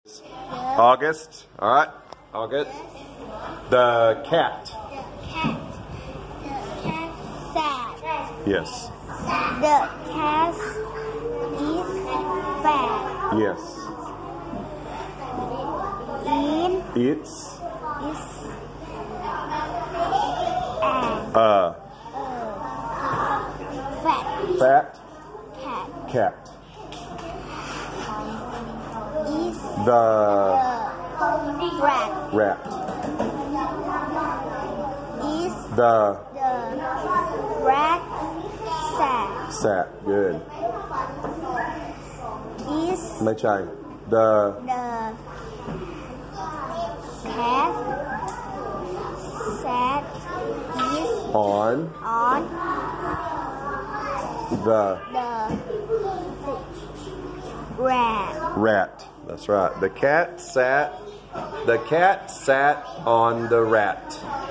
Yes. August. All right. August. Yes. The cat. The cat. The cat sad. Yes. The cat is fat. Yes. It's fat fat cat. cat. Is The rat. rat. Is The rat sad. sat. Good. Is ไม่ใช่ The the cat sad is on on the the rat. rat. That's right. The cat sat on the rat.